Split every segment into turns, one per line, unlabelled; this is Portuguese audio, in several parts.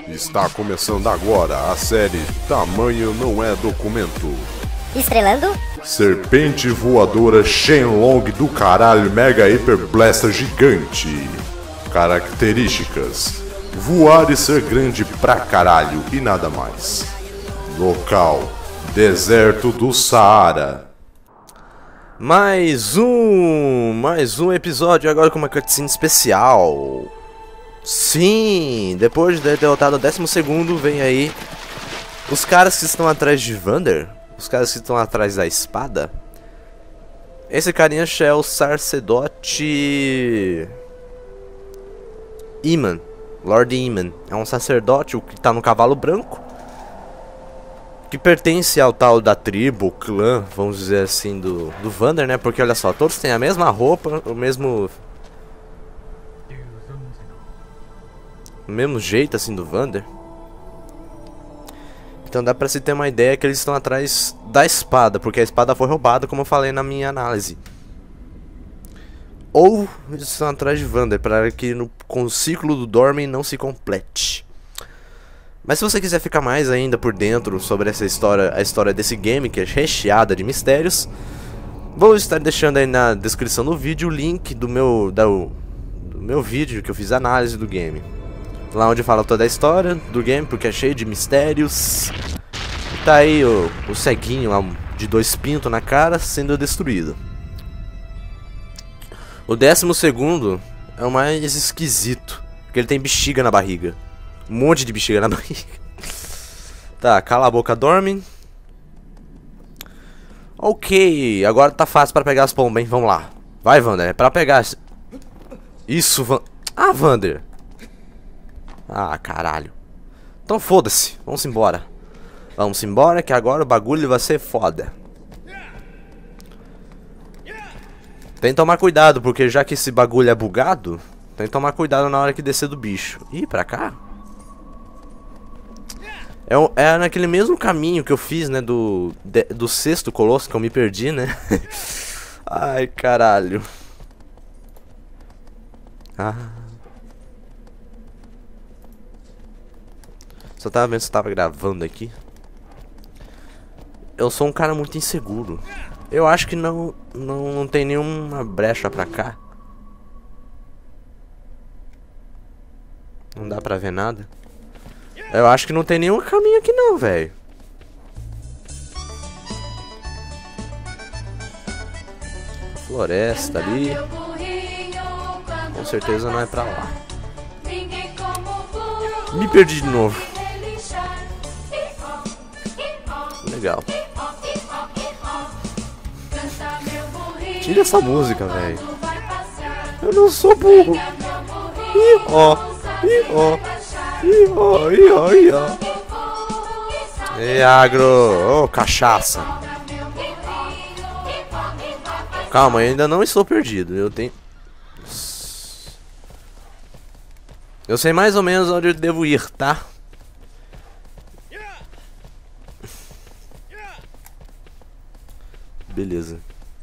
Está começando agora a série Tamanho Não É Documento.
Estrelando
Serpente voadora Shenlong do caralho Mega Hyper Blaster gigante. Características: voar e ser grande pra caralho e nada mais. Local: deserto do Saara.
Mais um episódio agora com uma cutscene especial. Sim, depois de ter derrotado o 12º, vem aí os caras que estão atrás de Vander, os caras que estão atrás da espada. Esse carinha é o sacerdote Iman, Lord Iman. É um sacerdote que tá no cavalo branco, que pertence ao tal da tribo, clã, vamos dizer assim, do Vander, né? Porque olha só, todos têm a mesma roupa, o mesmo jeito assim do Vander. Então dá pra se ter uma ideia que eles estão atrás da espada, porque a espada foi roubada, como eu falei na minha análise. Ou eles estão atrás de Vander, para que com o ciclo do Dormin não se complete. Mas se você quiser ficar mais ainda por dentro sobre essa história, a história desse game, que é recheada de mistérios, vou estar deixando aí na descrição do vídeo o link do meu vídeo que eu fiz a análise do game. Lá onde fala toda a história do game, porque é cheio de mistérios. Tá aí o ceguinho lá de 2 pintos na cara sendo destruído. O 12º é o mais esquisito, porque ele tem bexiga na barriga. Um monte de bexiga na barriga. Tá, cala a boca, dorme. Ok, agora tá fácil pra pegar as pombas, hein? Vamos lá. Vai, Vander, é pra pegar. Isso, Ah, Vander. Ah, caralho. Então foda-se, vamos embora. Vamos embora que agora o bagulho vai ser foda. Tem que tomar cuidado, porque já que esse bagulho é bugado, tem que tomar cuidado na hora que descer do bicho. Ih, pra cá? É naquele mesmo caminho que eu fiz, né, do 6º colosso, que eu me perdi, né? Ai, caralho. Ah. Só tava vendo se eu tava gravando aqui. Eu sou um cara muito inseguro. Eu acho que não tem nenhuma brecha pra cá. Não dá pra ver nada. Eu acho que não tem nenhum caminho aqui não, velho. Floresta ali. Com certeza não é pra lá. Me perdi de novo. Legal. Tira essa música, velho. Eu não sou burro. Ih, ó. Ih, ó. Ih, ó. Ih, ó. Ih, ó. E agro. Oh, cachaça. Calma, eu ainda não estou perdido. Eu sei mais ou menos onde eu devo ir, tá? Beleza.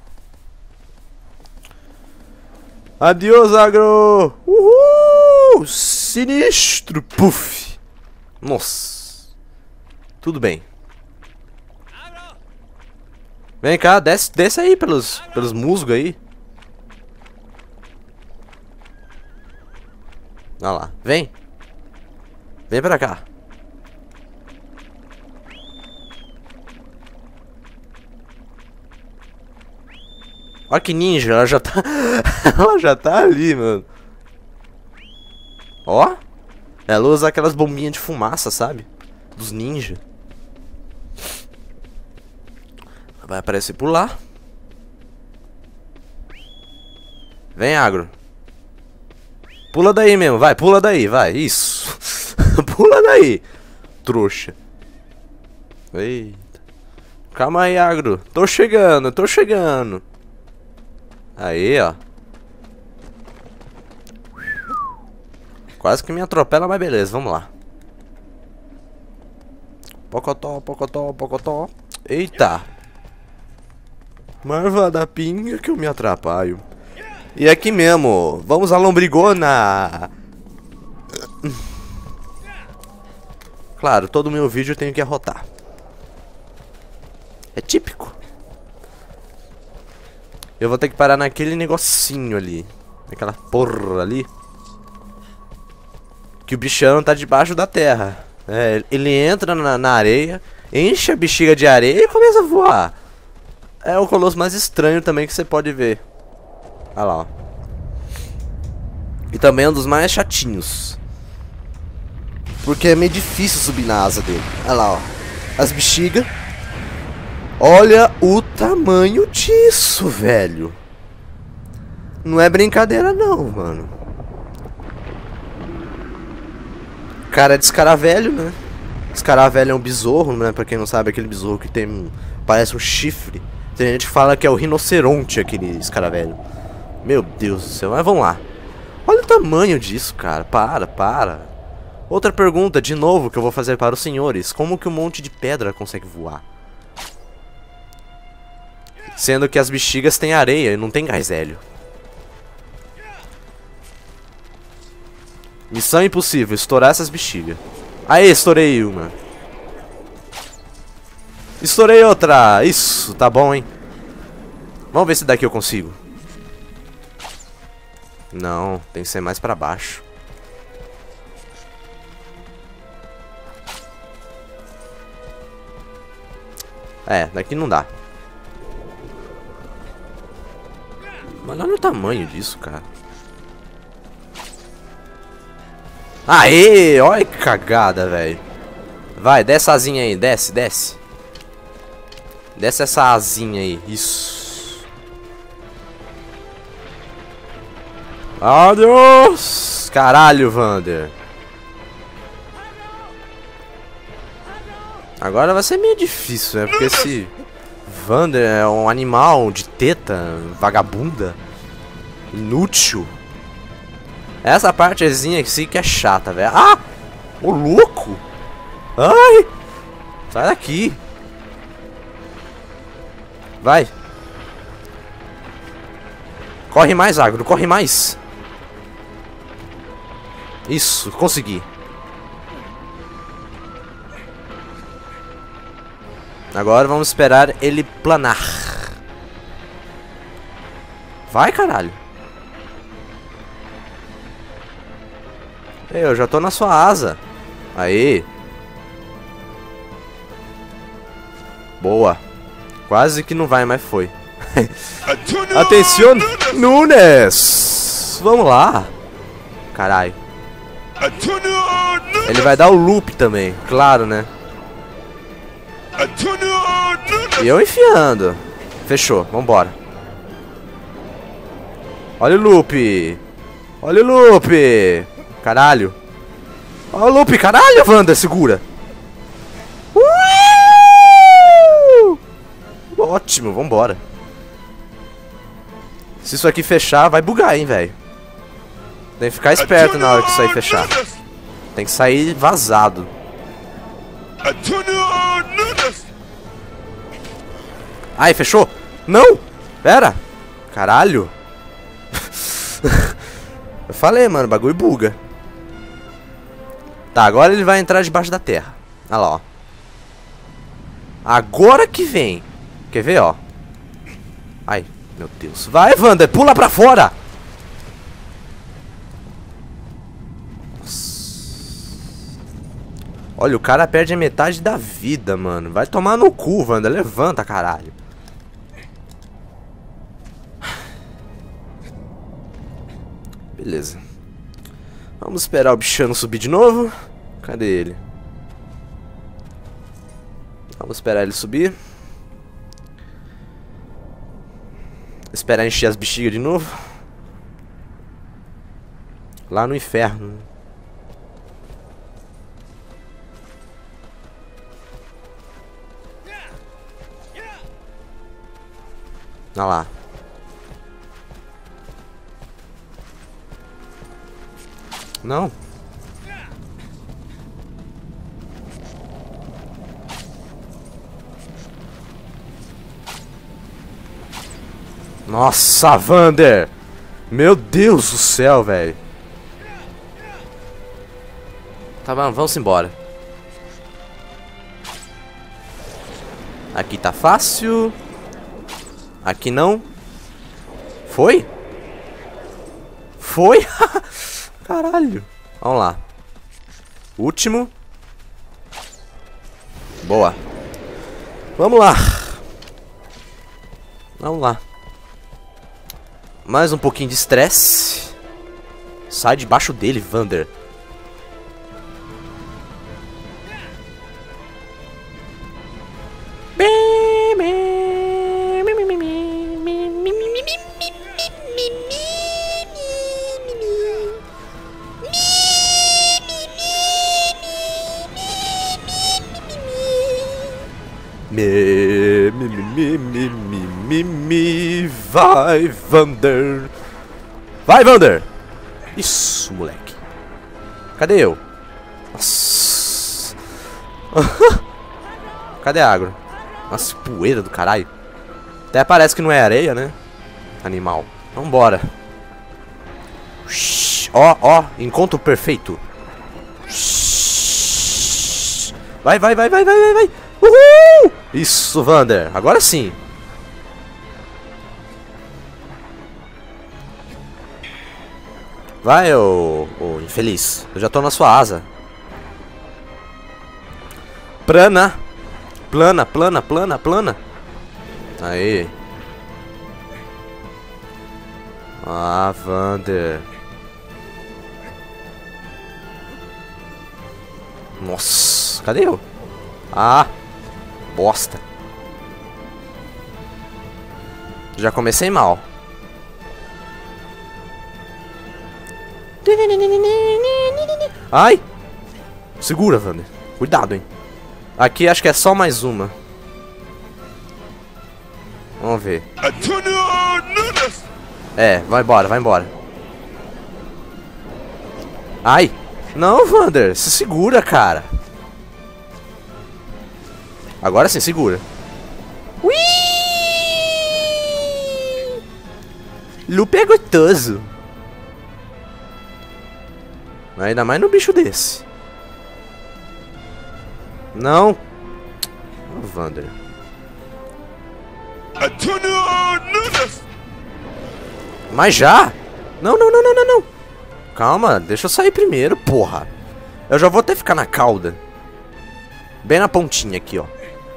Adeus, agro! Uhul! Sinistro! Puff! Nossa! Tudo bem. Vem cá, desce aí pelos musgos aí. Olha lá, vem. Vem pra cá. Olha que ninja, ela já tá ela já tá ali, mano. Ó. Ela usa aquelas bombinhas de fumaça, sabe? Dos ninja. Vai aparecer por lá. Vem, agro. Pula daí mesmo, vai, pula daí, vai, isso. Pula daí, trouxa. Eita. Calma aí, agro. Tô chegando, tô chegando. Aí, ó. Quase que me atropela, mas beleza, vamos lá. Pocotó, pocotó, pocotó. Eita. Marvada pinga que eu me atrapalho. E aqui mesmo, vamos à lombrigona. Claro, todo meu vídeo eu tenho que arrotar. É típico. Eu vou ter que parar naquele negocinho ali. Aquela porra ali. Que o bichão tá debaixo da terra. É, ele entra na areia, enche a bexiga de areia e começa a voar. É o colosso mais estranho também que você pode ver. Olha lá, ó. E também é um dos mais chatinhos. Porque é meio difícil subir na asa dele. Olha lá, ó. As bexigas. Olha o tamanho disso, velho. Não é brincadeira não, mano. Cara de escaravelho, né? Escaravelho é um besouro, né? Pra quem não sabe, aquele besouro que tem... parece um chifre. Tem gente que fala que é o rinoceronte, aquele escaravelho. Meu Deus do céu, mas vamos lá. Olha o tamanho disso, cara. Para. Outra pergunta, de novo, que eu vou fazer para os senhores. Como que um monte de pedra consegue voar? Sendo que as bexigas têm areia e não tem gás hélio. Missão impossível, estourar essas bexigas. Aê, estourei uma. Estourei outra. Isso, tá bom, hein. Vamos ver se daqui eu consigo. Não, tem que ser mais pra baixo. É, daqui não dá. Mas olha o tamanho disso, cara. Aê, olha que cagada, velho. Vai, desce a asinha aí, desce. Desce essa asinha aí, isso. Adeus! Caralho, Vander. Agora vai ser meio difícil, né? Porque esse Vander é um animal de teta, vagabunda, inútil. Essa partezinha aqui que é chata, velho. Ah! Ô louco! Ai! Sai daqui! Vai! Corre mais, Agro, corre mais! Isso, consegui! Agora vamos esperar ele planar. Vai, caralho! Eu já tô na sua asa. Aí. Boa. Quase que não vai, mas foi. Atenção, Nunes! Vamos lá. Caralho. Ele vai dar o loop também, claro, né? E eu enfiando. Fechou, vambora. Olha o loop. Olha o loop. Caralho. Olha o loop, caralho, Wanda, segura. Ótimo, vambora. Se isso aqui fechar, vai bugar, hein, velho. Tem que ficar esperto na hora que isso aí fechar. Tem que sair vazado. Ai, fechou? Não! Pera! Caralho! Eu falei, mano, o bagulho buga. Tá, agora ele vai entrar debaixo da terra. Olha lá, ó. Agora que vem. Quer ver, ó? Ai, meu Deus. Vai, Wander, pula pra fora! Olha, o cara perde a metade da vida, mano. Vai tomar no cu, Wander. Levanta, caralho. Beleza. Vamos esperar o bichano subir de novo. Cadê ele? Vamos esperar ele subir. Esperar encher as bexigas de novo. Lá no inferno. Olha lá. Não. Nossa, Wander! Meu Deus do céu, velho. Tá bom, vamos embora. Aqui tá fácil. Aqui não. Foi? Foi? Caralho. Vamos lá. Último. Boa. Vamos lá. Vamos lá. Mais um pouquinho de estresse. Sai debaixo dele, Vander. Vai, Vander. Vai, Vander. Isso, moleque. Cadê eu? Nossa. Cadê a agro? Nossa, poeira do caralho. Até parece que não é areia, né? Animal. Vambora. Ó, ó, encontro perfeito. Vai, vai, vai, vai, vai, vai, vai. Uhul! Isso, Vander. Agora sim. Vai, ô infeliz. Eu já tô na sua asa. Plana. Plana, plana, plana, plana. Aí. Ah, Vander. Nossa, cadê eu? Ah, bosta. Já comecei mal. Ai! Segura, Vander. Cuidado, hein. Aqui acho que é só mais uma. Vamos ver. É, vai embora, vai embora. Ai! Não, Vander, se segura, cara. Agora sim, segura. Ui! Lupe é gostoso. Ainda mais no bicho desse. Não. Oh, Vander. Mas já? Não, não, não, não, não, não. Calma, deixa eu sair primeiro, porra. Eu já vou até ficar na cauda. Bem na pontinha aqui, ó.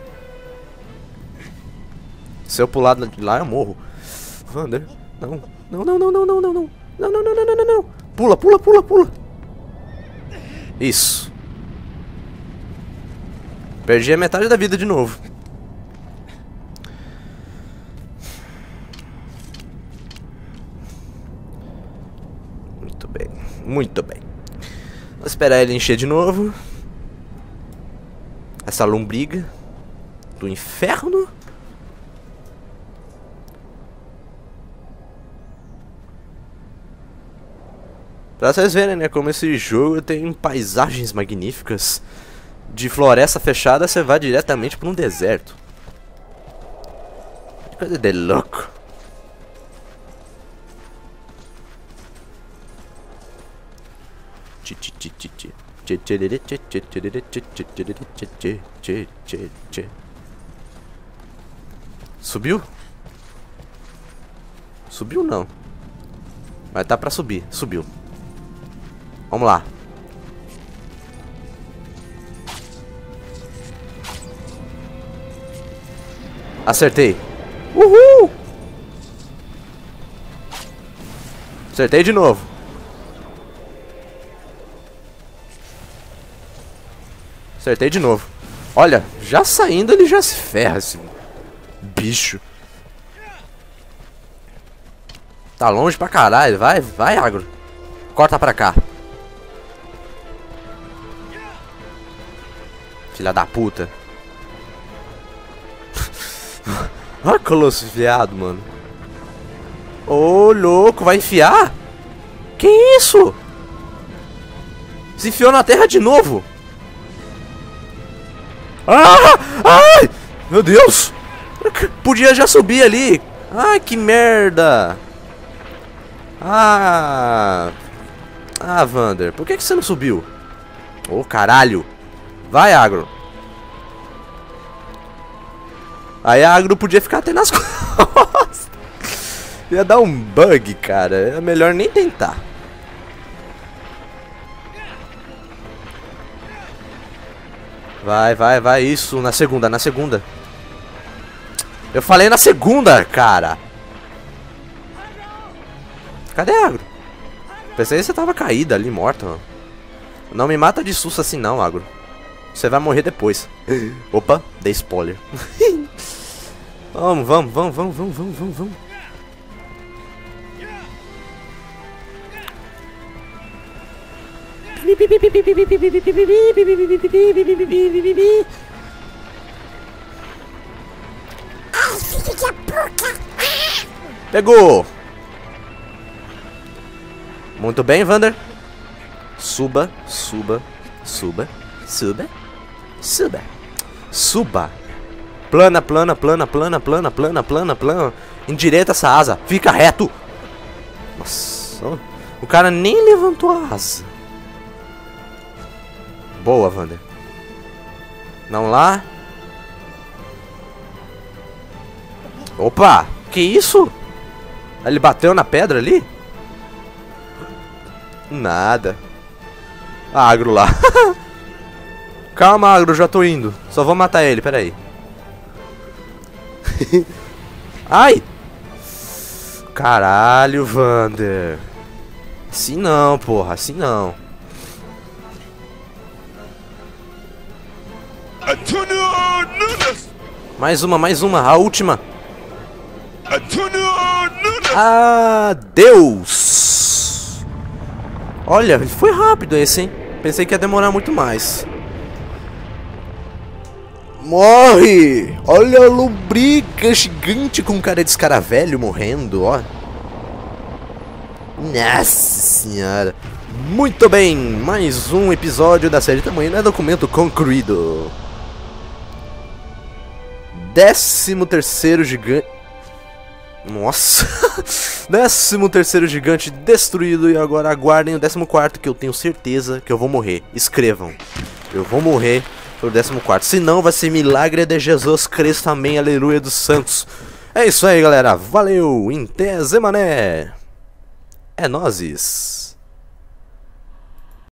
Se eu pular de lá, eu morro. Vander, não. Não, não, não, não, não, não, não. Não, não, não, não, não, não, não. Pula, pula, pula, pula. Isso. Perdi a metade da vida de novo. Muito bem, muito bem. Vou esperar ele encher de novo. Essa lombriga do inferno. Pra vocês verem, né, como esse jogo tem paisagens magníficas. De floresta fechada, você vai diretamente para um deserto. Coisa de louco. Subiu? Subiu não. Mas tá pra subir. Subiu. Vamos lá. Acertei. Uhul! Acertei de novo. Acertei de novo. Olha, já saindo ele já se ferra esse bicho. Tá longe pra caralho. Vai, vai, agro. Corta pra cá. Filha da puta. Olha o colosso enfiado, mano. Ô, louco, vai enfiar? Que isso? Se enfiou na terra de novo. Ah! Ai! Meu Deus! Podia já subir ali. Ai, que merda. Ah, Vander, por que você não subiu? Ô, caralho. Vai, agro. Aí a Agro podia ficar até nas costas. Ia dar um bug, cara. É melhor nem tentar. Vai, vai, vai. Isso, na segunda, na segunda. Eu falei na segunda, cara. Cadê a Agro? Pensei que você tava caída ali, morta. Mano. Não me mata de susto assim não, Agro. Você vai morrer depois. Opa, dei spoiler. Vamos, vamos, vamos, vamos, vamos, vamos, vamos, vamos. Pegou! Muito bem, Vander. Suba, suba, suba, suba, suba, suba. Plana, plana, plana, plana, plana, plana, plana, plana. Endireita essa asa. Fica reto. Nossa. O cara nem levantou a asa. Boa, Vander. Não lá. Opa. Que isso? Ele bateu na pedra ali? Nada. Agro lá. Calma, Agro. Já tô indo. Só vou matar ele. Pera aí. Ai! Caralho, Vander. Assim não, porra. Assim não. Mais uma. A última. Adeus! Olha, foi rápido esse, hein? Pensei que ia demorar muito mais. Morre! Olha a lombriga gigante com cara de escaravelho morrendo, ó. Nossa senhora. Muito bem, mais um episódio da série Tamanho não é documento concluído. 13º gigante. Nossa. 13º gigante destruído. E agora aguardem o 14º, que eu tenho certeza que eu vou morrer. Escrevam. Eu vou morrer pelo 14º. Se não, vai ser milagre de Jesus Cristo. Amém. Aleluia dos santos. É isso aí, galera. Valeu. Em Té, Zé Mané. É nóis.